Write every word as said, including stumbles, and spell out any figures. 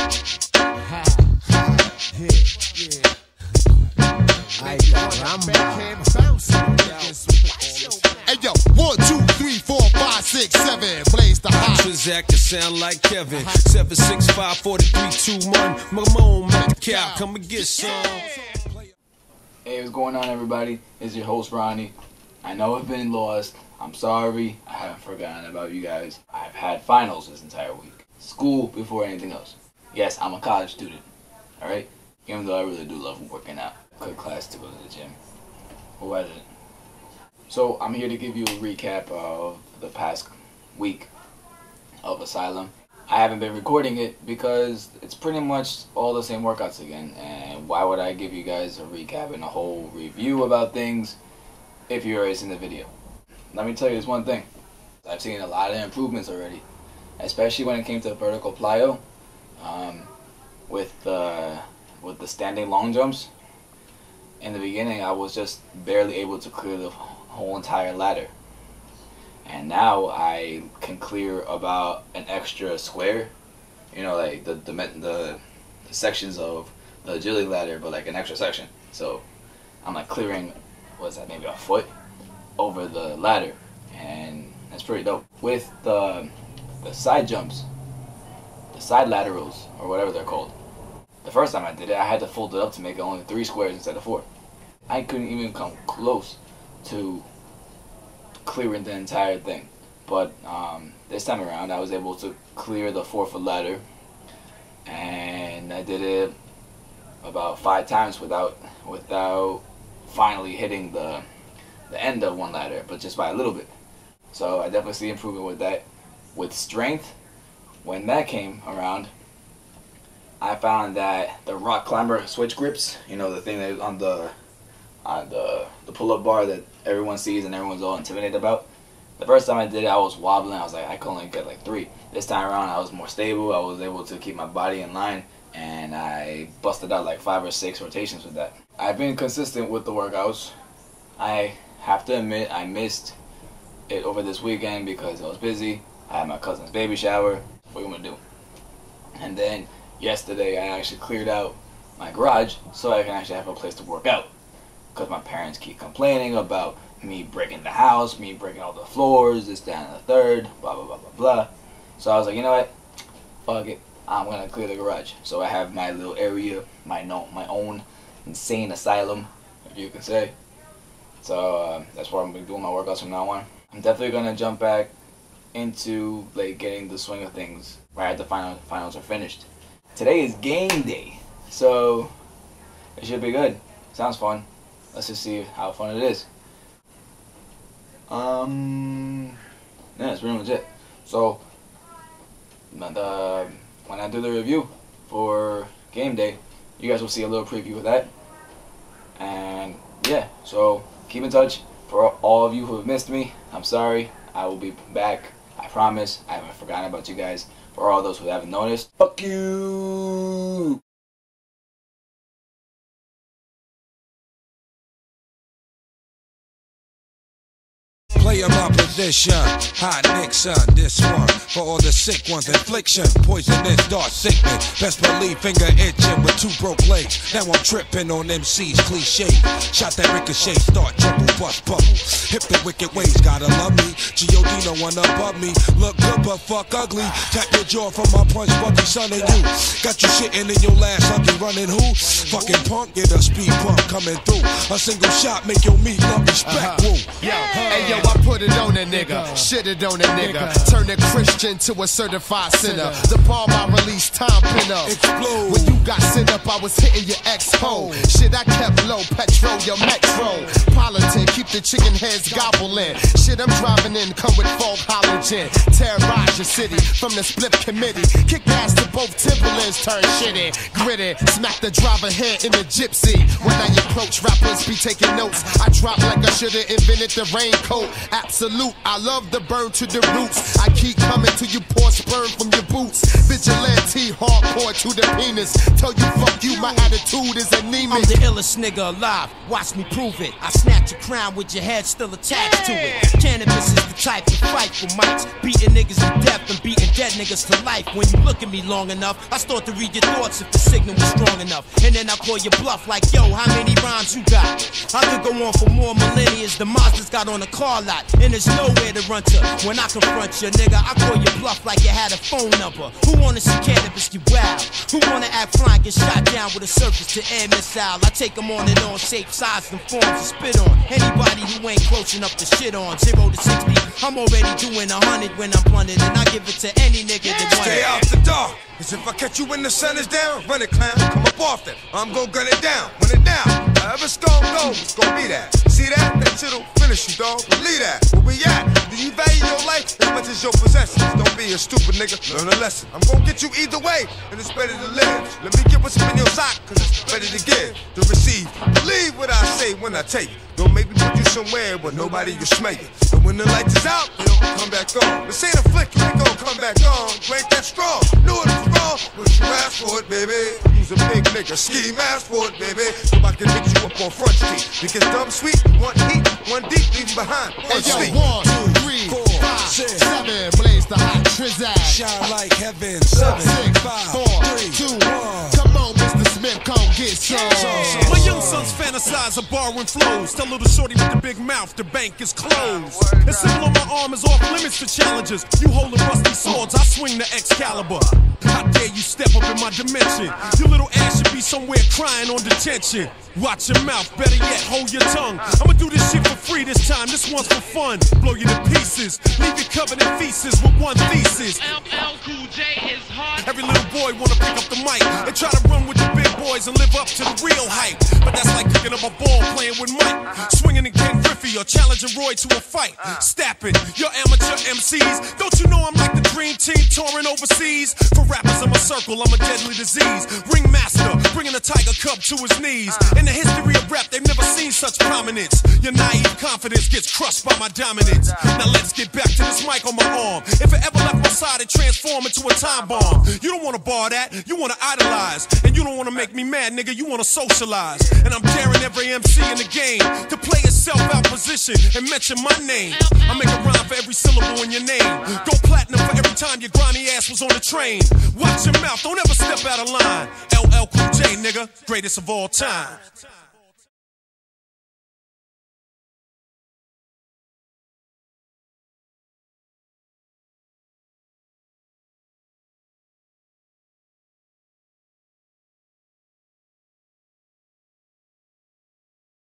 Hey yo, one, two, three, four, five, six, seven. Blaze the hot. Transact to sound like Kevin. Seven six five four three two one. Mamone, make the cow come and get some. Hey, what's going on, everybody? It's your host Ronnie. I know I've been lost. I'm sorry. I haven't forgotten about you guys. I've had finals this entire week. School before anything else. Yes, I'm a college student. All right. Even though I really do love working out. Good class to go to the gym. Who hasn't? So I'm here to give you a recap of the past week of Asylum. I haven't been recording it because it's pretty much all the same workouts again, and why would I give you guys a recap and a whole review about things if you already seen the video? Let me tell you this one thing. I've seen a lot of improvements already, especially when it came to vertical plyo, um, with the with the standing long jumps. In the beginning, I was just barely able to clear the whole entire ladder, and now I can clear about an extra square, you know, like the the, the, the sections of the agility ladder, but like an extra section. So I'm like clearing, what's that, maybe a foot over the ladder, and that's pretty dope. With the the side jumps, the side laterals, or whatever they're called, the first time I did it, I had to fold it up to make it only three squares instead of four. I couldn't even come close to clearing the entire thing, but um, this time around I was able to clear the four foot ladder, and I did it about five times without without finally hitting the the end of one ladder, but just by a little bit. So I definitely see improvement with that. With strength, when that came around, I found that the rock climber switch grips, you know, the thing that is on the on the, the pull-up bar that everyone sees and everyone's all intimidated about. The first time I did it, I was wobbling. I was like, I could only get like three. This time around, I was more stable. I was able to keep my body in line, and I busted out like five or six rotations with that. I've been consistent with the workouts. I have to admit, I missed it over this weekend because I was busy. I had my cousin's baby shower. What are you gonna do? And then yesterday, I actually cleared out my garage so I can actually have a place to work out. Because my parents keep complaining about me breaking the house, me breaking all the floors, this, that, and the third, blah, blah, blah, blah, blah. So I was like, you know what? Fuck it. I'm going to clear the garage. So I have my little area, my no, my own insane asylum, if you can say. So uh, that's where I'm going to be doing my workouts from now on. I'm definitely going to jump back into like getting the swing of things right after the final, finals are finished. Today is game day, so it should be good. Sounds fun. Let's just see how fun it is. Um, yeah, that's pretty much it. So, the, when I do the review for game day, you guys will see a little preview of that. And yeah, so keep in touch. For all of you who have missed me, I'm sorry. I will be back. I promise. I haven't forgotten about you guys. For all those who haven't noticed, fuck you! Player my position, hot Nixon, this one for all the sick ones, infliction, poisonous, dark sickness, best believe finger itching with two broke legs, now I'm tripping on M C's cliche, shot that ricochet, start trouble, bust bubble, hip the wicked ways, gotta love me, G O D no one above me, look good but fuck ugly, tap your jaw from my punch, Bucky son and you, got you shitting in your last lucky running who, fucking punk, get a speed bump coming through, a single shot make your meat love respect, woo. Yo, hey yo, I put it on a nigga, shit it on a nigga, turn a Christian to a certified sinner. The bomb I released, time pin up. Explode. When you got sent up, I was hitting your ex-ho. Shit, I kept low, petrol, your metro. Politic, keep the chicken heads gobbling. Shit, I'm driving in, come with fog halogen. Terrorize your city from the split committee. Kick ass to both Timberlands, turn shitty, gritty. Smack the driver head in the gypsy. When I approach, rappers be taking notes. I drop like I should've invented the raincoat. Absolute, I love the burn to the roots. I keep coming till you pour sperm from your boots. Vigilante, hardcore cord to the penis. Tell you fuck you, my attitude is anemic. I'm the illest nigga alive, watch me prove it. I snatch your crown with your head still attached to it. Cannabis is the type to fight for mics, beating niggas to death and beating dead niggas to life. When you look at me long enough, I start to read your thoughts if the signal was strong enough. And then I call you bluff like, yo, how many rhymes you got? I could go on for more millennia. The Mazda's got on a car lot, and there's nowhere to run to. When I confront you, nigga, I call you bluff like you had a phone number. Who wanna see cannabis get wild? Who wanna act fly and get shot down with a surface to air missile? I take them on and on, shape, size, and forms to spit on. Anybody who ain't close enough to shit on. Zero to sixty, I'm already doing a hundred when I'm blunted, and I give it to any nigga that wants it. Stay out the dark, cause if I catch you when the sun is down, run it, clown, come up off that. I'm gon' gun it down, run it down. However it's gon' go, it's gon' be that. See that? That shit'll finish you, dog. Believe that. Where we at? Do you value your life as much as your possessions? Don't be a stupid nigga, learn a lesson. I'm gon' get you either way, and it's better to live. Let me get what's in your sock, cause it's better to give, to receive. Believe what I say when I take it. Don't make me put you somewhere where nobody can smell you. And when the lights is out, they don't come back on. This ain't a flick, you ain't gon' come back on. You ain't that strong, knew it was wrong, but you asked for it, baby. You's a big nigga, ski mask for it, baby. So I can hit you up on Front Street. Because dumb sweet, one heat, one deep, leaving behind. Hey, One yo, sleep. one, two, three, Four, five, six, seven, blaze the hot trizag. Shine like heaven. Seven, Six, five, four, three, two, one. come on, Mister Smith, come get some. My young sons fantasize of borrowing flows. Tell little shorty with the big mouth, the bank is closed. The symbol on my arm is off limits to challenges. You holding rusty swords, I swing the Excalibur. How dare you step up in my dimension? Your little ass should be somewhere crying on detention. Watch your mouth, better yet, hold your tongue. I'ma do this shit for free this time, this one's for fun. Blow you to pieces, leave you covered in feces with one thesis. L L Cool J is hard. Every little boy wanna pick up the mic and try to run with the big boys and live up to the real hype. But that's like picking up a ball playing with Mike, swinging in Ken Griffey or challenging Roy to a fight. Stapping your amateur M Cs. Don't you know I'm like the dream team touring overseas? For rappers in my circle, I'm a deadly disease. Ringmaster, bringing a tiger cub to his knees. In the history of rap, they've never seen such prominence. Your naive confidence gets crushed by my dominance. Now let's get back to this mic on my arm. If it ever left my side, it transformed into a time bomb. You don't wanna bar that, you wanna idolize. And you don't wanna make me mad, nigga, you wanna socialize. And I'm daring every M C in the game to play itself out position and mention my name. I make a rhyme for every syllable in your name. Go platinum for every time your grimy ass was on the train. Watch your mouth, don't ever step out of line. L L Cool J, nigga, greatest of all time.